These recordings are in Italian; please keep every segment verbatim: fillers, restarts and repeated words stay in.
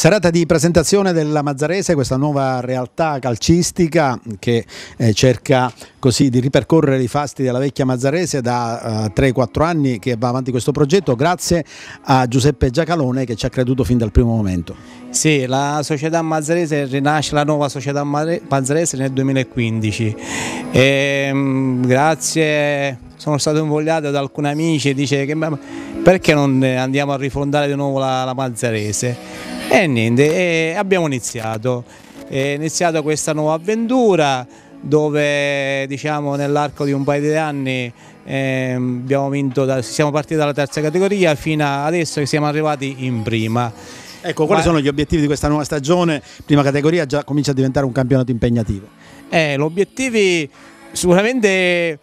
Serata di presentazione della Mazzarese, questa nuova realtà calcistica che eh, cerca così di ripercorrere i fasti della vecchia Mazzarese da uh, tre quattro anni che va avanti questo progetto, grazie a Giuseppe Giacalone che ci ha creduto fin dal primo momento. Sì, la società Mazzarese rinasce, la nuova società Mazzarese nel duemilaquindici e, mh, grazie, sono stato invogliato da alcuni amici e dice che perché non andiamo a rifondare di nuovo la, la Mazzarese. E niente, e abbiamo iniziato, è iniziato questa nuova avventura dove diciamo nell'arco di un paio di anni eh, abbiamo vinto, da, siamo partiti dalla terza categoria fino a adesso che siamo arrivati in prima. Ecco, quali Ma, sono gli obiettivi di questa nuova stagione? Prima categoria già comincia a diventare un campionato impegnativo. Eh, l'obiettivo sicuramente eh,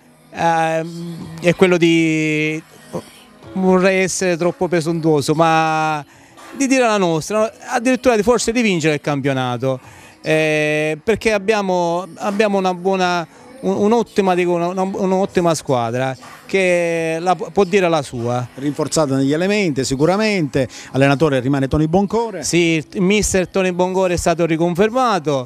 è quello di, non vorrei essere troppo presuntuoso, ma di dire la nostra, addirittura di forse di vincere il campionato, eh, perché abbiamo, abbiamo una buona, un'ottima un un'ottima squadra che la, può dire la sua. Rinforzata negli elementi sicuramente, allenatore rimane Tony Boncore. Sì, il mister Tony Boncore è stato riconfermato,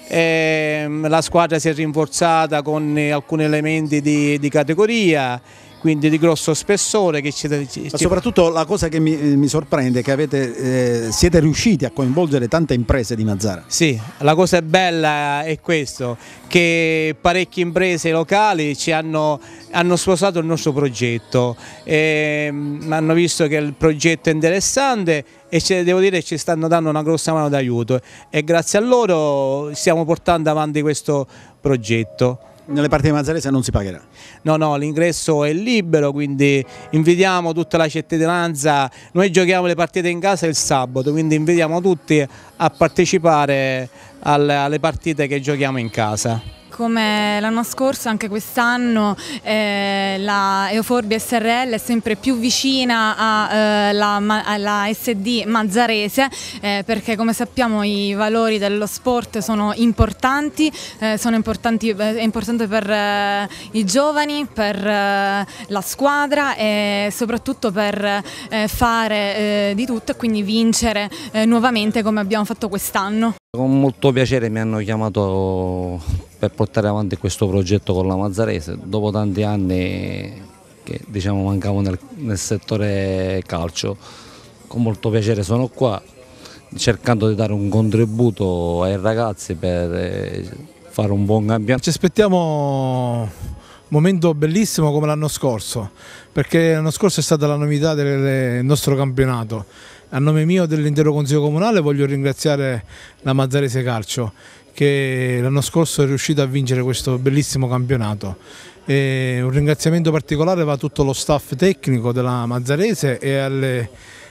eh, la squadra si è rinforzata con alcuni elementi di, di categoria, quindi di grosso spessore. Che ci, ci, Ma soprattutto la cosa che mi, mi sorprende è che avete, eh, siete riusciti a coinvolgere tante imprese di Mazara. Sì, la cosa bella è questo, che parecchie imprese locali ci hanno, hanno sposato il nostro progetto, e, hanno visto che il progetto è interessante e ci, devo dire ci stanno dando una grossa mano d'aiuto e grazie a loro stiamo portando avanti questo progetto. Nelle partite di Mazzarese non si pagherà? No, no, l'ingresso è libero, quindi invitiamo tutta la cittadinanza, noi giochiamo le partite in casa il sabato, quindi invitiamo tutti a partecipare alle, alle partite che giochiamo in casa. Come l'anno scorso, anche quest'anno eh, la Euforbia S R L è sempre più vicina alla eh, S D Mazzarese, eh, perché come sappiamo i valori dello sport sono importanti, eh, sono importanti è importante per eh, i giovani, per eh, la squadra e soprattutto per eh, fare eh, di tutto e quindi vincere eh, nuovamente come abbiamo fatto quest'anno. Con molto piacere mi hanno chiamato per portare avanti questo progetto con la Mazzarese, dopo tanti anni che diciamo mancavo nel, nel settore calcio. Con molto piacere sono qua, cercando di dare un contributo ai ragazzi per fare un buon campionato. Ci aspettiamo un momento bellissimo come l'anno scorso, perché l'anno scorso è stata la novità del nostro campionato. A nome mio e dell'intero Consiglio Comunale voglio ringraziare la Mazzarese Calcio che l'anno scorso è riuscita a vincere questo bellissimo campionato. E un ringraziamento particolare va a tutto lo staff tecnico della Mazzarese e alle,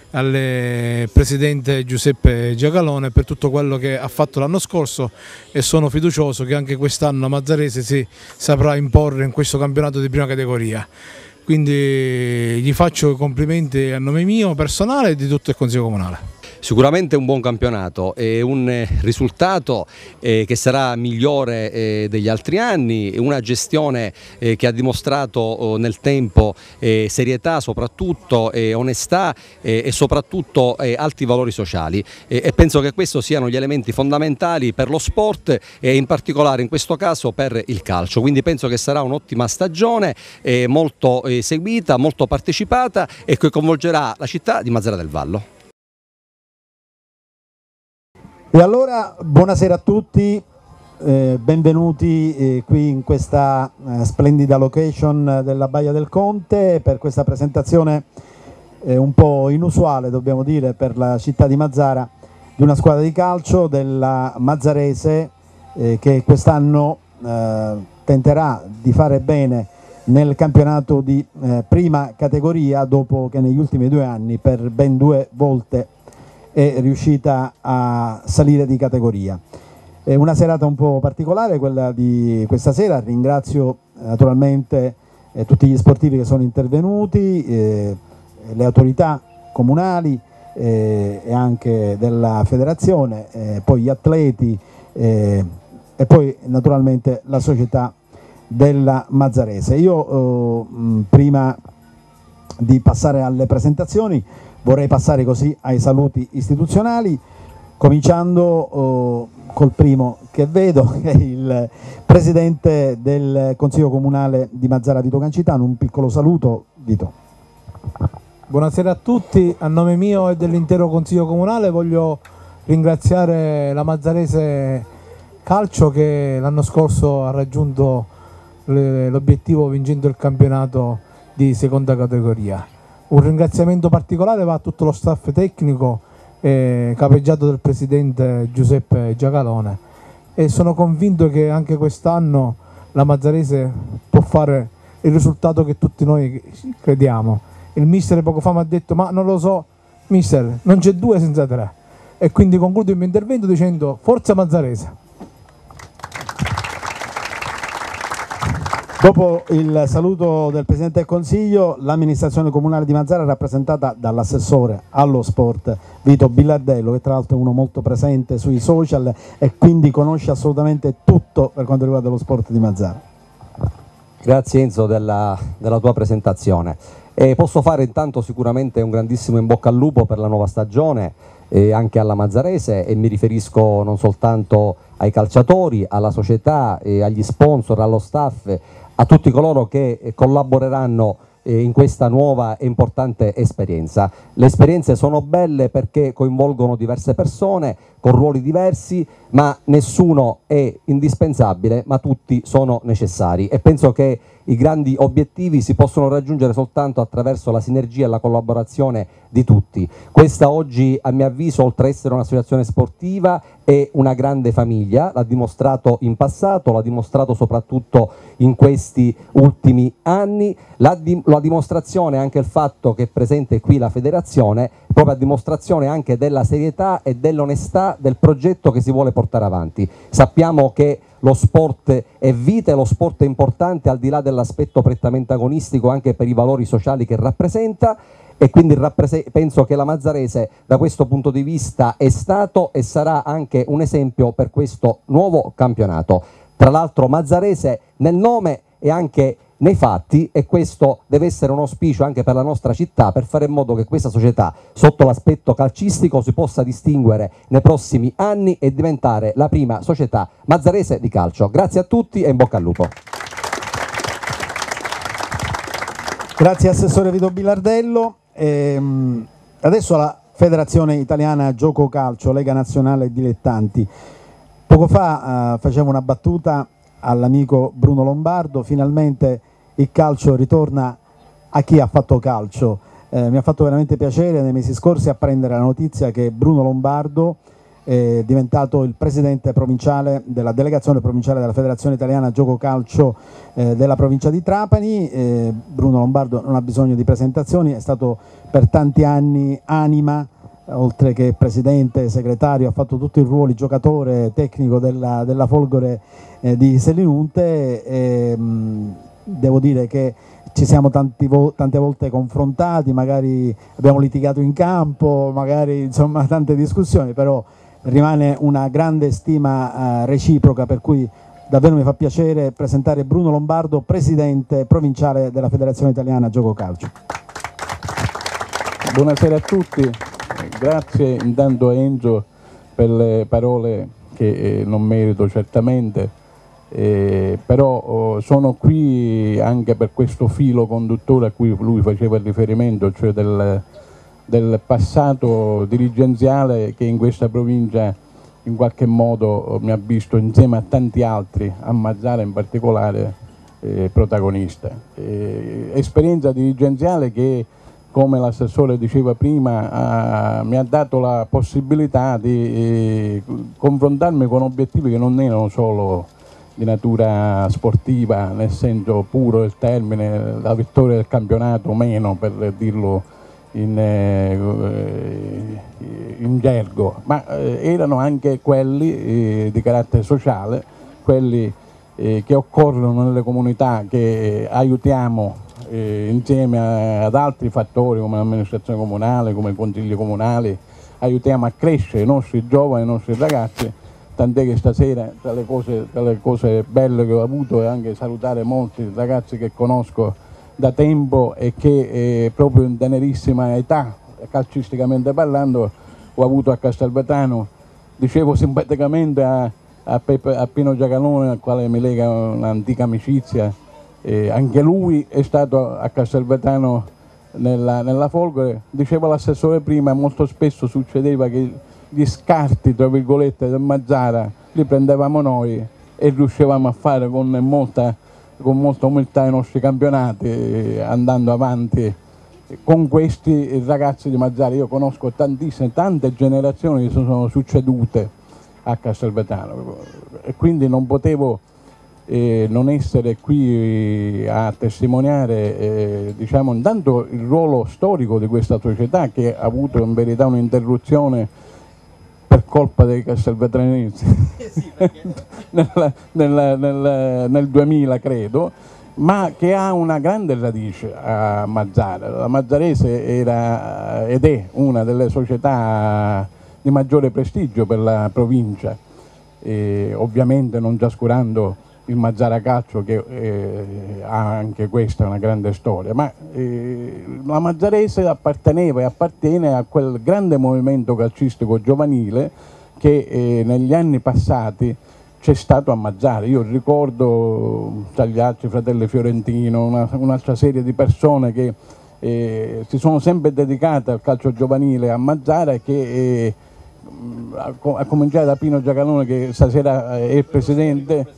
alle presidente Giuseppe Giacalone per tutto quello che ha fatto l'anno scorso e sono fiducioso che anche quest'anno la Mazzarese si saprà imporre in questo campionato di prima categoria. Quindi gli faccio i complimenti a nome mio personale e di tutto il Consiglio Comunale. Sicuramente un buon campionato e un risultato eh, che sarà migliore eh, degli altri anni, una gestione eh, che ha dimostrato oh, nel tempo eh, serietà soprattutto, eh, onestà eh, e soprattutto eh, alti valori sociali eh, e penso che questi siano gli elementi fondamentali per lo sport e in particolare in questo caso per il calcio, quindi penso che sarà un'ottima stagione eh, molto eh, seguita, molto partecipata e che coinvolgerà la città di Mazara del Vallo. E allora buonasera a tutti, eh, benvenuti eh, qui in questa eh, splendida location della Baia del Conte per questa presentazione eh, un po' inusuale, dobbiamo dire, per la città di Mazara, di una squadra di calcio della Mazzarese eh, che quest'anno eh, tenterà di fare bene nel campionato di eh, prima categoria dopo che negli ultimi due anni per ben due volte è riuscita a salire di categoria. È una serata un po' particolare quella di questa sera, ringrazio naturalmente eh, tutti gli sportivi che sono intervenuti, eh, le autorità comunali eh, e anche della federazione, eh, poi gli atleti eh, e poi naturalmente la società della Mazzarese. Io eh, prima di passare alle presentazioni vorrei passare così ai saluti istituzionali, cominciando oh, col primo che vedo, che è il presidente del Consiglio Comunale di Mazara, Vito Cancitano. Un piccolo saluto, Vito. Buonasera a tutti, a nome mio e dell'intero Consiglio Comunale voglio ringraziare la Mazzarese Calcio che l'anno scorso ha raggiunto l'obiettivo vincendo il campionato di seconda categoria. Un ringraziamento particolare va a tutto lo staff tecnico eh, capeggiato dal presidente Giuseppe Giacalone, e sono convinto che anche quest'anno la Mazzarese può fare il risultato che tutti noi crediamo. Il mister poco fa mi ha detto: ma non lo so mister, non c'è due senza tre, e quindi concludo il mio intervento dicendo forza Mazzarese. Dopo il saluto del Presidente del Consiglio, l'amministrazione comunale di Mazara è rappresentata dall'assessore allo sport Vito Billardello, che tra l'altro è uno molto presente sui social e quindi conosce assolutamente tutto per quanto riguarda lo sport di Mazara. Grazie Enzo della, della tua presentazione. E posso fare intanto sicuramente un grandissimo in bocca al lupo per la nuova stagione, eh, anche alla Mazzarese, e mi riferisco non soltanto ai calciatori, alla società, eh, agli sponsor, allo staff, a tutti coloro che eh, collaboreranno eh, in questa nuova e importante esperienza. Le esperienze sono belle perché coinvolgono diverse persone con ruoli diversi, ma nessuno è indispensabile, ma tutti sono necessari, e penso che i grandi obiettivi si possono raggiungere soltanto attraverso la sinergia e la collaborazione di tutti. Questa oggi, a mio avviso, oltre ad essere un'associazione sportiva, è una grande famiglia, l'ha dimostrato in passato, l'ha dimostrato soprattutto in questi ultimi anni. La, di, la dimostrazione è anche il fatto che è presente qui la federazione, proprio a dimostrazione anche della serietà e dell'onestà del progetto che si vuole portare avanti. Sappiamo che lo sport è vita e lo sport è importante al di là dell'aspetto prettamente agonistico, anche per i valori sociali che rappresenta, e quindi penso che la Mazzarese da questo punto di vista è stato e sarà anche un esempio per questo nuovo campionato. Tra l'altro Mazzarese nel nome e anche nei fatti, e questo deve essere un auspicio anche per la nostra città, per fare in modo che questa società sotto l'aspetto calcistico si possa distinguere nei prossimi anni e diventare la prima società mazzarese di calcio. Grazie a tutti e in bocca al lupo. Grazie Assessore Vito Billardello. Ehm, adesso la Federazione Italiana Gioco Calcio, Lega Nazionale Dilettanti. Poco fa eh, facevo una battuta all'amico Bruno Lombardo: finalmente il calcio ritorna a chi ha fatto calcio. Eh, mi ha fatto veramente piacere nei mesi scorsi apprendere la notizia che Bruno Lombardo è diventato il presidente provinciale della delegazione provinciale della Federazione Italiana Gioco Calcio eh, della provincia di Trapani. Eh, Bruno Lombardo non ha bisogno di presentazioni, è stato per tanti anni anima, oltre che presidente, segretario, ha fatto tutti i ruoli, giocatore, tecnico della, della Folgore eh, di Selinunte. E, mh, devo dire che ci siamo tanti vo tante volte confrontati, magari abbiamo litigato in campo, magari insomma tante discussioni, però rimane una grande stima eh, reciproca, per cui davvero mi fa piacere presentare Bruno Lombardo, presidente provinciale della Federazione Italiana Gioco Calcio. Buonasera a tutti. Grazie intanto a Enzo per le parole che eh, non merito certamente, eh, però oh, sono qui anche per questo filo conduttore a cui lui faceva riferimento, cioè del, del passato dirigenziale che in questa provincia in qualche modo oh, mi ha visto insieme a tanti altri, a Mazara in particolare, eh, protagonista. Eh, esperienza dirigenziale che, come l'assessore diceva prima, uh, mi ha dato la possibilità di eh, confrontarmi con obiettivi che non erano solo di natura sportiva, nel senso puro del termine, la vittoria del campionato o meno, per dirlo in, eh, in gergo, ma eh, erano anche quelli eh, di carattere sociale, quelli eh, che occorrono nelle comunità, che aiutiamo Eh, insieme a, ad altri fattori come l'amministrazione comunale, come i consigli comunali, aiutiamo a crescere i nostri giovani, i nostri ragazzi, tant'è che stasera tra le, cose, tra le cose belle che ho avuto è anche salutare molti ragazzi che conosco da tempo e che eh, proprio in tenerissima età, calcisticamente parlando, ho avuto a Castelvetrano dicevo simpaticamente a, a, Pepe, a Pino Giacalone, al quale mi lega un'antica amicizia, eh, anche lui è stato a Castelvetrano nella, nella Folgore, dicevo l'assessore prima, molto spesso succedeva che gli scarti, tra virgolette, del Mazzara li prendevamo noi e riuscivamo a fare con molta, con molta umiltà i nostri campionati, eh, andando avanti con questi ragazzi di Mazzara. Io conosco tantissime, tante generazioni che sono succedute a Castelvetrano e quindi non potevo eh, non essere qui a testimoniare eh, diciamo intanto il ruolo storico di questa società, che ha avuto in verità un'interruzione per colpa dei castelvetranesi nel, nel, nel, nel duemila credo, ma che ha una grande radice a Mazzara. La Mazzarese era ed è una delle società di maggiore prestigio per la provincia, e ovviamente non trascurando il Mazzara Calcio, che eh, ha anche questa una grande storia, ma eh, la Mazzarese apparteneva e appartiene a quel grande movimento calcistico giovanile che eh, negli anni passati c'è stato a Mazzara. Io ricordo Tagliacci, Fratelli Fiorentino, una, un'altra serie di persone che eh, si sono sempre dedicate al calcio giovanile a Mazzara e che eh, a, a cominciare da Pino Giacalone, che stasera è il presidente.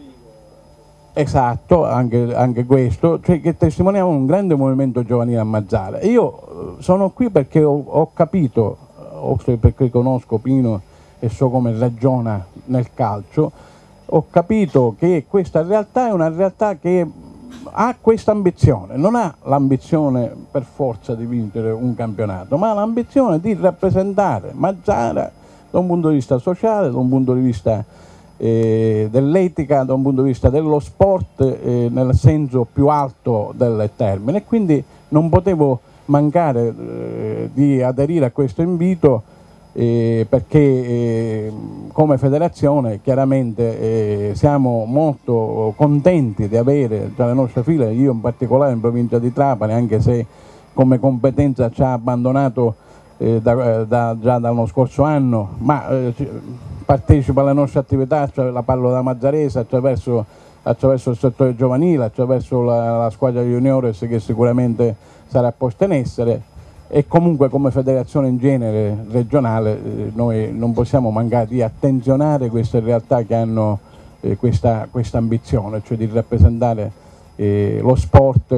Esatto, anche, anche questo, cioè che testimoniamo un grande movimento giovanile a Mazzara. Io sono qui perché ho, ho capito, oltre perché conosco Pino e so come ragiona nel calcio, ho capito che questa realtà è una realtà che ha questa ambizione, non ha l'ambizione per forza di vincere un campionato, ma ha l'ambizione di rappresentare Mazzara da un punto di vista sociale, da un punto di vista Eh, dell'etica, da un punto di vista dello sport eh, nel senso più alto del termine, e quindi non potevo mancare eh, di aderire a questo invito eh, perché eh, come federazione chiaramente eh, siamo molto contenti di avere tra le nostre file, io in particolare in provincia di Trapani, anche se come competenza ci ha abbandonato eh, da, da, già dallo scorso anno, ma eh, partecipa alle nostre attività, cioè la parlo da Mazzarese, attraverso, attraverso il settore giovanile, attraverso la, la squadra juniores che sicuramente sarà posta in essere, e comunque come federazione in genere regionale eh, noi non possiamo mancare di attenzionare queste realtà che hanno eh, questa, questa ambizione, cioè di rappresentare eh, lo sport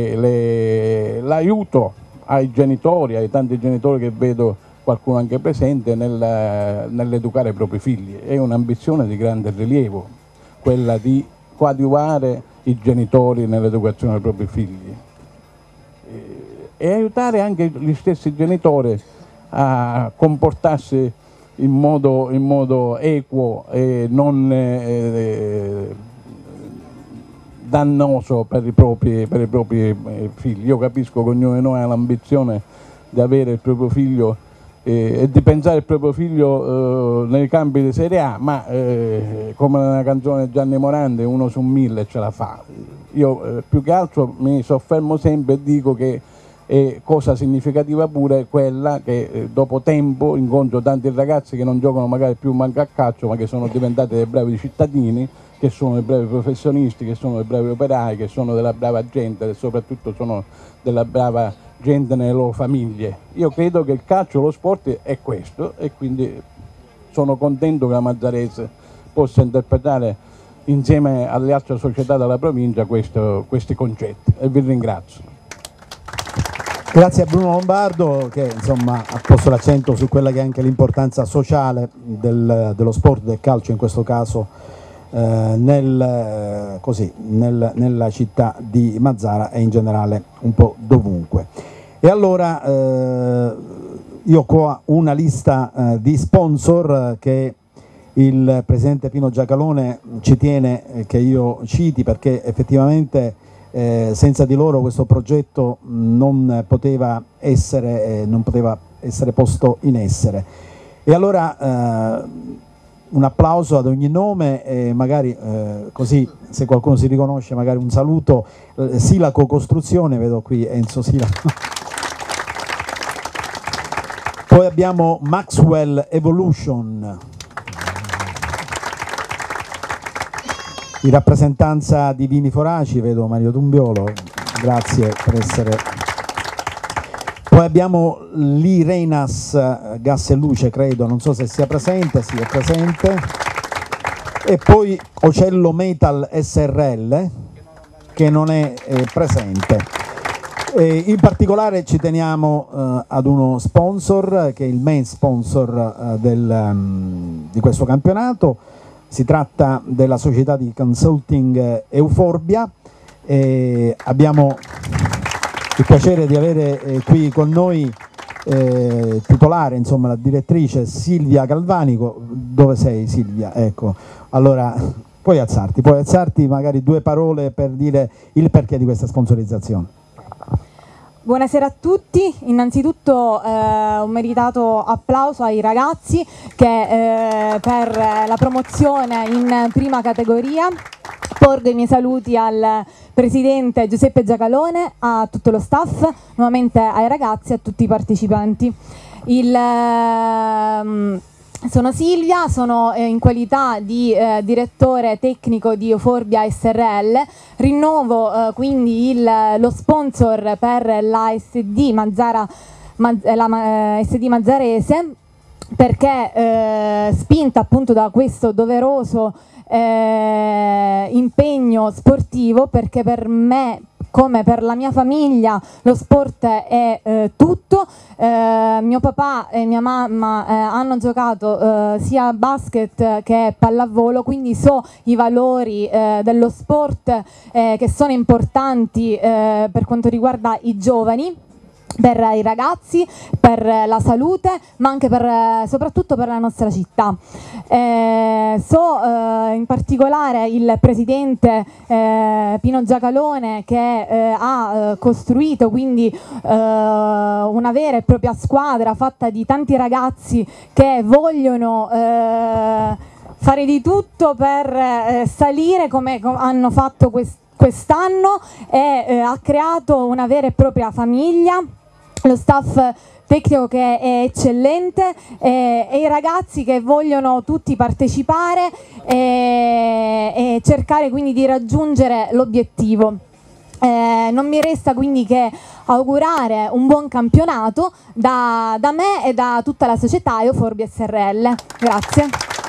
e l'aiuto ai genitori, ai tanti genitori che vedo, qualcuno anche presente, nel, nell'educare i propri figli. È un'ambizione di grande rilievo quella di coadiuvare i genitori nell'educazione dei propri figli e, e aiutare anche gli stessi genitori a comportarsi in modo, in modo equo e non eh, dannoso per i propri, per i propri figli. Io capisco che ognuno di noi ha l'ambizione di avere il proprio figlio e di pensare il proprio figlio eh, nei campi di Serie A, ma eh, come nella canzone di Gianni Morandi, uno su mille ce la fa. Io eh, più che altro mi soffermo sempre e dico che è cosa significativa pure quella che eh, dopo tempo incontro tanti ragazzi che non giocano magari più manco a calcio, ma che sono diventati dei bravi cittadini, che sono dei bravi professionisti, che sono dei bravi operai, che sono della brava gente e soprattutto sono della brava gente nelle loro famiglie. Io credo che il calcio, lo sport è questo, e quindi sono contento che la Mazzarese possa interpretare insieme alle altre società della provincia questo, questi concetti, e vi ringrazio. Grazie a Bruno Lombardo che insomma ha posto l'accento su quella che è anche l'importanza sociale del, dello sport, del calcio in questo caso eh, nel, così, nel, nella città di Mazzara e in generale un po' dovunque. E allora eh, io ho qua una lista eh, di sponsor che il presidente Pino Giacalone ci tiene eh, che io citi, perché effettivamente eh, senza di loro questo progetto non poteva essere, eh, non poteva essere posto in essere. E allora eh, un applauso ad ogni nome e magari eh, così se qualcuno si riconosce magari un saluto. eh, Silaco Costruzione, vedo qui Enzo Silaco. Poi abbiamo Maxwell Evolution, in rappresentanza di Vini Foraci, vedo Mario Tumbiolo, grazie per essere. Poi abbiamo l'Irenas Gas e Luce, credo, non so se sia presente, sì è presente. E poi Ocello Metal S R L, che non è eh, presente. E in particolare ci teniamo eh, ad uno sponsor, che è il main sponsor eh, del, um, di questo campionato. Si tratta della società di consulting Euforbia. E abbiamo il piacere di avere eh, qui con noi eh, titolare, insomma, la direttrice Silvia Galvanico. Dove sei, Silvia? Ecco, allora puoi alzarti, puoi alzarti magari due parole per dire il perché di questa sponsorizzazione. Buonasera a tutti, innanzitutto eh, un meritato applauso ai ragazzi che eh, per la promozione in prima categoria. Porgo i miei saluti al presidente Giuseppe Giacalone, a tutto lo staff, nuovamente ai ragazzi e a tutti i partecipanti. Il, ehm, sono Silvia, sono eh, in qualità di eh, direttore tecnico di Euforbia S R L. Rinnovo eh, quindi il, lo sponsor per la S D Mazzara, Maz, la eh, S D Mazzarese, perché eh, spinta appunto da questo doveroso eh, impegno sportivo, perché per me, come per la mia famiglia, lo sport è eh, tutto. Eh, mio papà e mia mamma eh, hanno giocato eh, sia basket che pallavolo, quindi so i valori eh, dello sport eh, che sono importanti eh, per quanto riguarda i giovani, per i ragazzi, per la salute, ma anche per, soprattutto per la nostra città. Eh, so eh, in particolare il presidente eh, Pino Giacalone, che eh, ha eh, costruito quindi eh, una vera e propria squadra fatta di tanti ragazzi che vogliono eh, fare di tutto per eh, salire come hanno fatto quest- quest'anno e eh, ha creato una vera e propria famiglia. Lo staff tecnico che è eccellente eh, e i ragazzi che vogliono tutti partecipare e, e cercare quindi di raggiungere l'obiettivo. Eh, non mi resta quindi che augurare un buon campionato da, da me e da tutta la società Euforbia S R L. Grazie.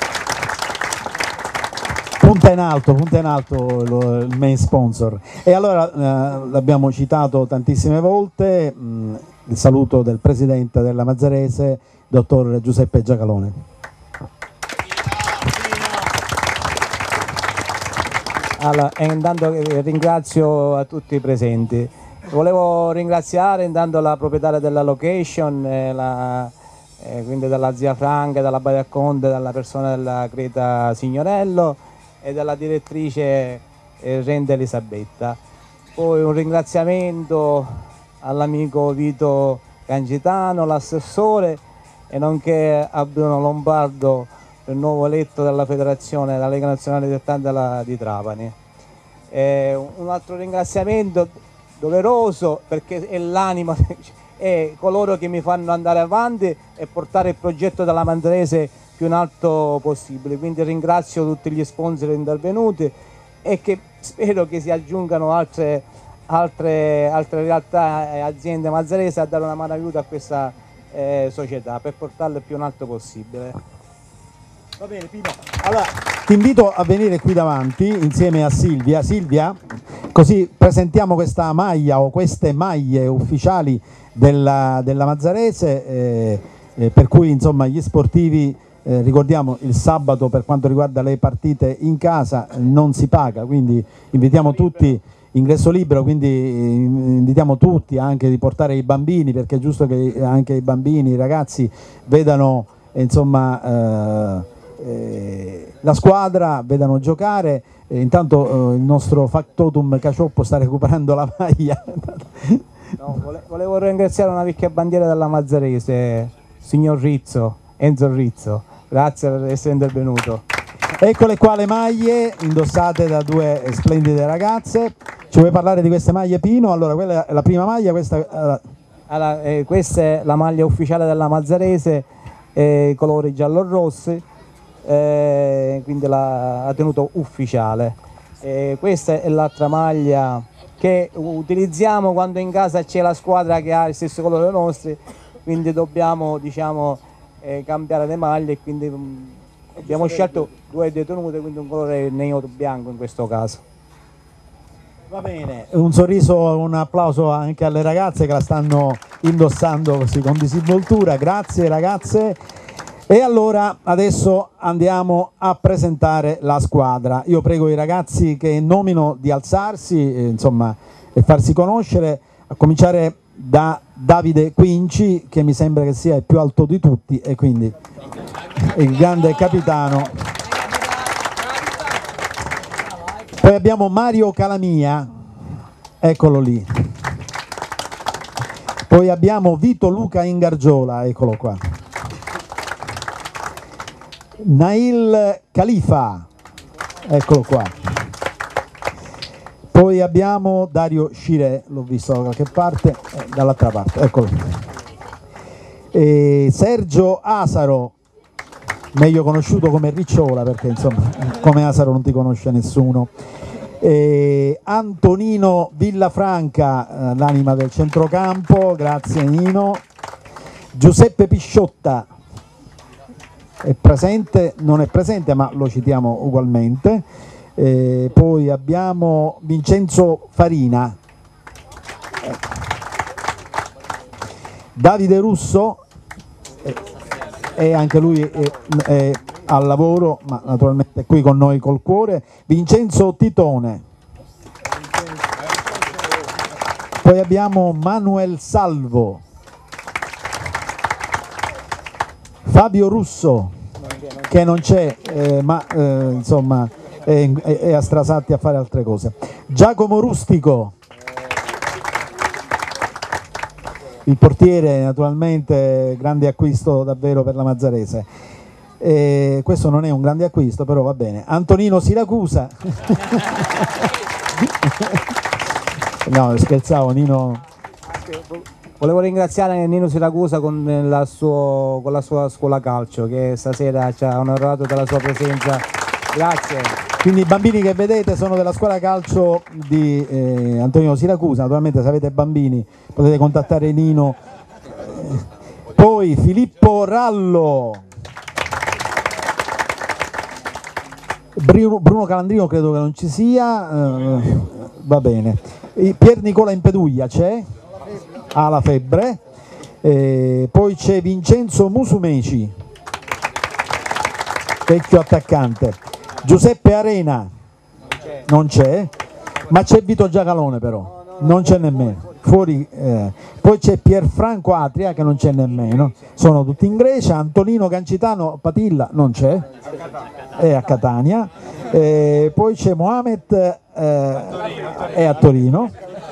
Punta in alto, punta in alto lo, il main sponsor. E allora eh, l'abbiamo citato tantissime volte, mh, il saluto del presidente della Mazzarese, dottor Giuseppe Giacalone. Allora, intanto ringrazio a tutti i presenti. Volevo ringraziare intanto la proprietaria della location, eh, la, eh, quindi dalla zia Franca, dalla Baia del Conte, dalla persona della Creta Signorello e dalla direttrice eh, Rende Elisabetta. Poi un ringraziamento all'amico Vito Cangitano, l'assessore, e nonché a Bruno Lombardo, il nuovo eletto della federazione della Lega Nazionale Dilettanti di Trapani. Eh, un altro ringraziamento doveroso, perché è l'anima e coloro che mi fanno andare avanti e portare il progetto della Mazzarese più in alto possibile. Quindi ringrazio tutti gli sponsor intervenuti e che spero che si aggiungano altre, altre, altre realtà e aziende mazzaresi a dare una mano aiuto a questa eh, società per portarla il più in alto possibile. Va bene, Pino. Allora ti invito a venire qui davanti insieme a Silvia. Silvia, così presentiamo questa maglia o queste maglie ufficiali della, della Mazzarese, eh, eh, per cui insomma gli sportivi, eh, ricordiamo il sabato per quanto riguarda le partite in casa non si paga, quindi invitiamo tutti, ingresso libero, quindi invitiamo tutti anche di portare i bambini, perché è giusto che anche i bambini, i ragazzi vedano insomma eh, eh, la squadra, vedano giocare. Eh, intanto eh, il nostro factotum Cacioppo sta recuperando la maglia. No, vole volevo ringraziare una vecchia bandiera della Mazzarese, signor Rizzo, Enzo Rizzo, grazie per essere intervenuto. Eccole qua le maglie indossate da due splendide ragazze. Ci vuoi parlare di queste maglie, Pino? Allora, quella è la prima maglia, questa Allora, eh, questa è la maglia ufficiale della Mazzarese, eh, colori giallo-rossi, eh, quindi la, la tenuta ufficiale. Eh, questa è l'altra maglia che utilizziamo quando in casa c'è la squadra che ha il stesso colore dei nostri, quindi dobbiamo, diciamo, eh, cambiare le maglie, quindi mh, abbiamo scelto due detenute, quindi un colore nero bianco in questo caso. Va bene, un sorriso, un applauso anche alle ragazze che la stanno indossando così con disinvoltura, grazie ragazze. E allora adesso andiamo a presentare la squadra. Io prego i ragazzi che nomino di alzarsi, eh, insomma, e farsi conoscere, a cominciare da Davide Quinci, che mi sembra che sia il più alto di tutti e quindi il grande capitano. Poi abbiamo Mario Calamia, eccolo lì. Poi abbiamo Vito Luca Ingargiola, eccolo qua. Nail Khalifa, eccolo qua. Poi abbiamo Dario Scire, l'ho visto da qualche parte, eh, dall'altra parte, eccolo. E Sergio Asaro, meglio conosciuto come Ricciola, perché insomma come Asaro non ti conosce nessuno. E Antonino Villafranca, eh, l'anima del centrocampo, grazie Nino. Giuseppe Pisciotta è presente, non è presente ma lo citiamo ugualmente. E poi abbiamo Vincenzo Farina, eh. Davide Russo, eh, e anche lui è, è al lavoro ma naturalmente è qui con noi col cuore. Vincenzo Titone, poi abbiamo Manuel Salvo, Fabio Russo che non c'è, eh, ma eh, insomma è, è, è a Strasatti a fare altre cose. Giacomo Rustico, il portiere, naturalmente grande acquisto davvero per la Mazzarese. E questo non è un grande acquisto, però va bene. Antonino Siracusa. No, scherzavo, Nino. Volevo ringraziare Nino Siracusa con la, suo, con la sua scuola calcio che stasera ci ha onorato della sua presenza. Grazie. Quindi i bambini che vedete sono della scuola calcio di eh, Antonino Siracusa. Naturalmente se avete bambini potete contattare Nino. Eh, poi Filippo Rallo. Bruno, Bruno Calandrino credo che non ci sia. Eh, va bene. Pier Nicola Impeduglia c'è? Ha la febbre. Eh, poi c'è Vincenzo Musumeci, vecchio attaccante. Giuseppe Arena non c'è, ma c'è Vito Giacalone però, non c'è nemmeno. Fuori, eh. Poi c'è Pierfranco Atria che non c'è nemmeno, sono tutti in Grecia. Antonino Cancitano Patilla non c'è, è a Catania. Eh, poi c'è Mohamed, eh, è a Torino.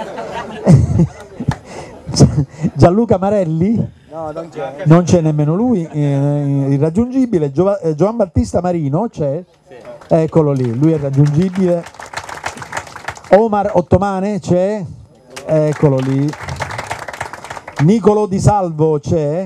Gianluca Marelli, no, non c'è, non c'è nemmeno lui, eh, irraggiungibile. Giova, eh, Giovan Battista Marino c'è, sì. Eccolo lì, lui è raggiungibile. Omar Ottomane c'è, eccolo lì. Nicolo Di Salvo c'è.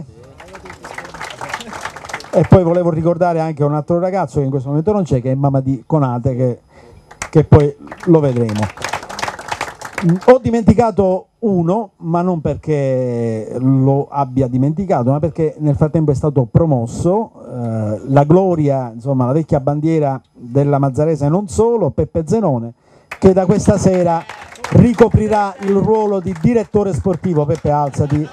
E poi volevo ricordare anche un altro ragazzo che in questo momento non c'è, che è Mamadi Conate, che, che poi lo vedremo. Ho dimenticato uno, ma non perché lo abbia dimenticato, ma perché nel frattempo è stato promosso, eh, la gloria, insomma la vecchia bandiera della Mazzarese non solo, Peppe Zenone, che da questa sera ricoprirà il ruolo di direttore sportivo. Peppe, alzati.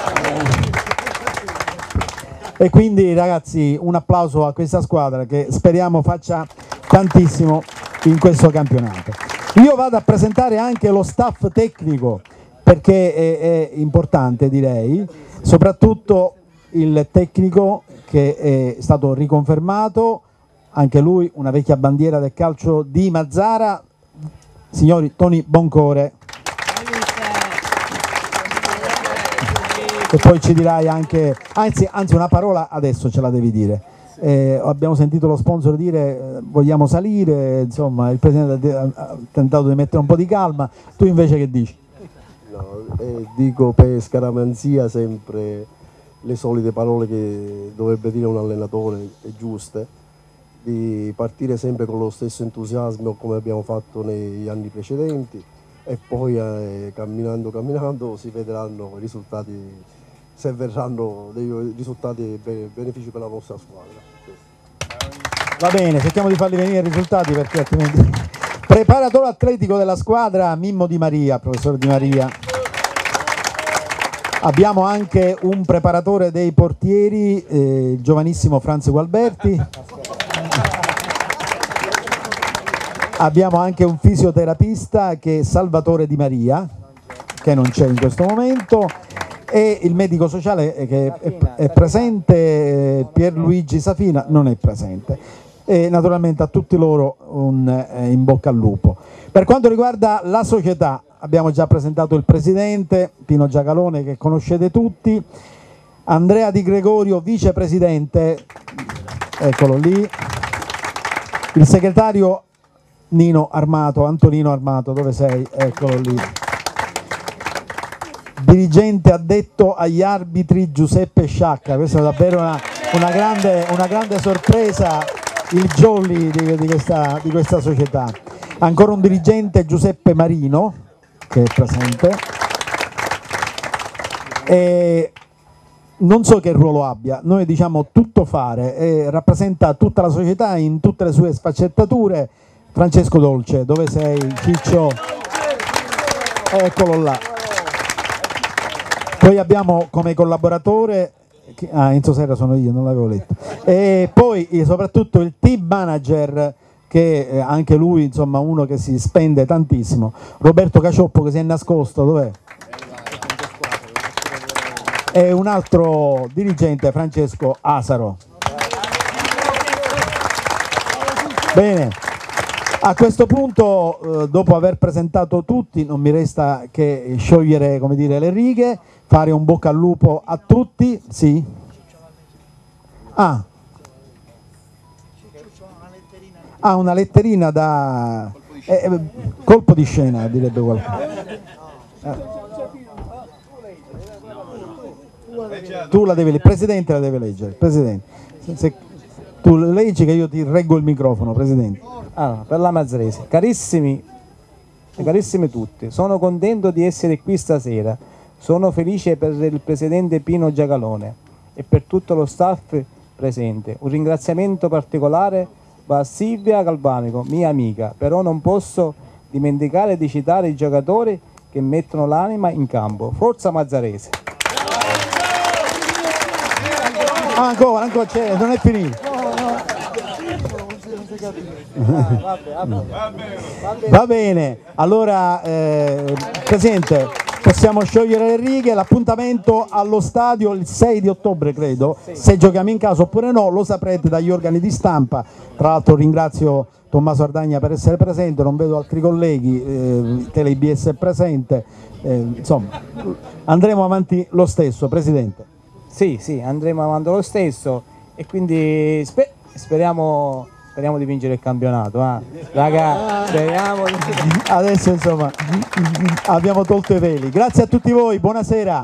E quindi ragazzi un applauso a questa squadra che speriamo faccia tantissimo in questo campionato. Io vado a presentare anche lo staff tecnico perché è, è importante, direi, soprattutto il tecnico che è stato riconfermato, anche lui una vecchia bandiera del calcio di Mazzara, signori Tony Boncore. E poi ci dirai anche, anzi, anzi una parola adesso ce la devi dire. Eh, abbiamo sentito lo sponsor dire eh, vogliamo salire, insomma il presidente ha tentato di mettere un po' di calma, tu invece che dici? no. E dico per scaramanzia sempre le solite parole che dovrebbe dire un allenatore, e giuste, di partire sempre con lo stesso entusiasmo come abbiamo fatto negli anni precedenti e poi eh, camminando camminando si vedranno i risultati, se verranno dei risultati be benefici per la nostra squadra. Va bene, cerchiamo di farli venire i risultati perché altrimenti... Preparatore atletico della squadra Mimmo Di Maria, professor Di Maria. Abbiamo anche un preparatore dei portieri, eh, il giovanissimo Franz Gualberti. Abbiamo anche un fisioterapista che è Salvatore Di Maria, che non c'è in questo momento, e il medico sociale che è, è presente, Pierluigi Safina non è presente. E naturalmente a tutti loro un eh, in bocca al lupo. Per quanto riguarda la società, abbiamo già presentato il presidente Pino Giacalone, che conoscete tutti, Andrea Di Gregorio vicepresidente, eccolo lì, il segretario Nino Armato, Antonino Armato, dove sei? Eccolo lì. Dirigente addetto agli arbitri Giuseppe Sciacca, questa è davvero una, una, grande, una grande sorpresa, il jolly di, di, questa, di questa società. Ancora un dirigente, Giuseppe Marino, che è presente, e non so che ruolo abbia, noi diciamo tutto fare, e rappresenta tutta la società in tutte le sue sfaccettature. Francesco Dolce, dove sei Ciccio? Eccolo là. Poi abbiamo come collaboratore, ah, Enzo Serra sono io, non l'avevo letto, e poi soprattutto il team manager, che è anche lui insomma uno che si spende tantissimo, Roberto Cacioppo, che si è nascosto, dov'è? E un altro dirigente, Francesco Asaro. Bene, a questo punto, eh, dopo aver presentato tutti, non mi resta che sciogliere, come dire, le righe, fare un bocca al lupo a tutti. Sì? Ah, ah una letterina da eh, colpo di scena, direbbe qualcuno. Eh. Tu la devi, il presidente la deve leggere. Presidente, se tu leggi che io ti reggo il microfono, presidente. Allora, per la Mazzarese, carissimi e carissimi tutti, sono contento di essere qui stasera, sono felice per il presidente Pino Giacalone e per tutto lo staff presente. Un ringraziamento particolare va a Silvia Galvanico, mia amica, però non posso dimenticare di citare i giocatori che mettono l'anima in campo. Forza Mazzarese! Ah, ancora, ancora c'è, non è finito. Va bene, allora eh, Presidente, possiamo sciogliere le righe. L'appuntamento allo stadio il sei di ottobre, credo, se giochiamo in casa oppure no lo saprete dagli organi di stampa. Tra l'altro ringrazio Tommaso Ardagna per essere presente, non vedo altri colleghi, eh, Tele I B S è presente, eh, insomma andremo avanti lo stesso, Presidente. Sì, sì, andremo avanti lo stesso e quindi sper speriamo, speriamo di vincere il campionato. Eh. Raga, speriamo di... Adesso insomma abbiamo tolto i veli. Grazie a tutti voi, buonasera.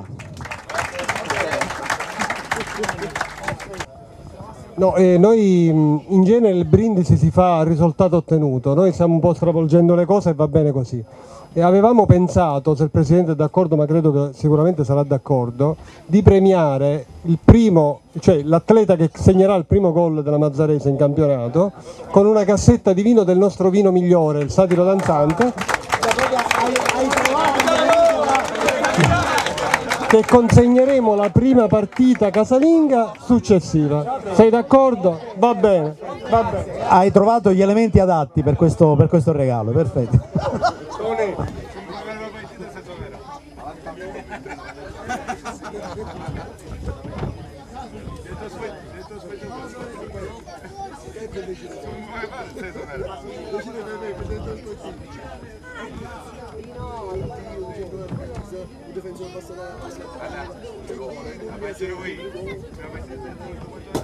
No, eh, noi in genere il brindisi si fa al risultato ottenuto, noi stiamo un po' stravolgendo le cose e va bene così. E avevamo pensato, se il Presidente è d'accordo, ma credo che sicuramente sarà d'accordo, di premiare il primo, cioè l'atleta che segnerà il primo gol della Mazzarese in campionato, con una cassetta di vino del nostro vino migliore, il Satiro Danzante, che consegneremo la prima partita casalinga successiva. Sei d'accordo? Va bene, va bene. Hai trovato gli elementi adatti per questo, per questo regalo, perfetto. Difensore